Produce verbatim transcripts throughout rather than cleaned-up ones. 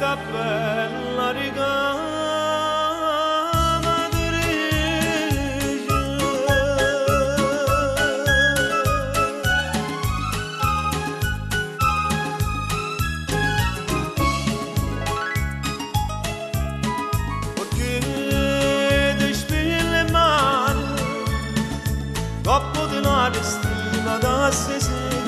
questa bella rigamatrice. Perché ti spegli le mani dopo di la destina da se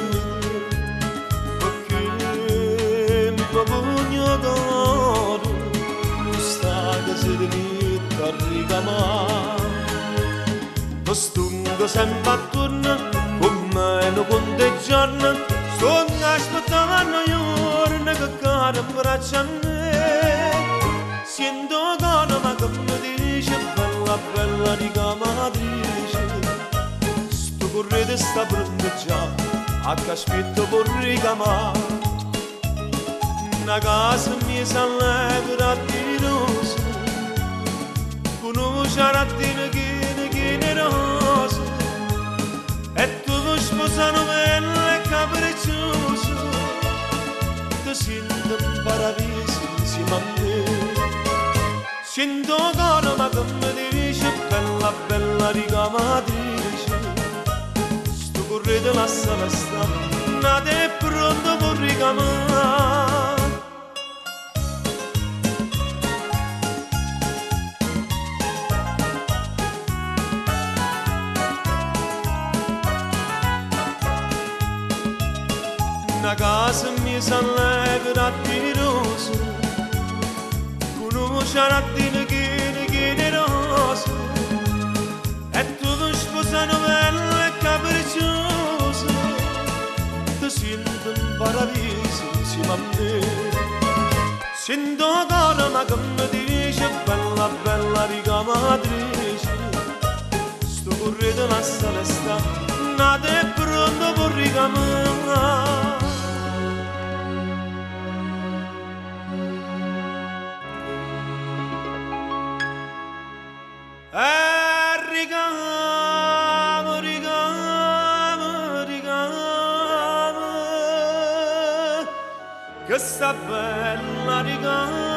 pugno d'oro, questa che si rimette a rigamare. Lo stungo sempre attorno, con meno conteggiarne, sto aspettando giorni che cade in braccia a me. Sento cano ma che mi dice, bella bella ricamatrice, sto correte sta prendendo già, a che aspetto per ricamare. Una casa mi s'allegra di rose, con un ciarattino che che rosa, e tu vuoi sposare bella e capricciosa, ti sento in paradiso insieme a me. Sento coro ma che mi dice, bella bella ricamatrice, sto correte la sala sta, nata è pronto per ricamare. Una casa mi s'allegra di rose, con un ciarattino che che rosa, e tu vuoi sposare bella e capricciosa, ti sento in paradiso insieme a me. Sento coro ma che mi dice, bella bella ricamatrice, sto correte la sala sta, nata è pronto per ricamare. Eh, ricamo, ricamo, ricamo, che sta bella ricamo.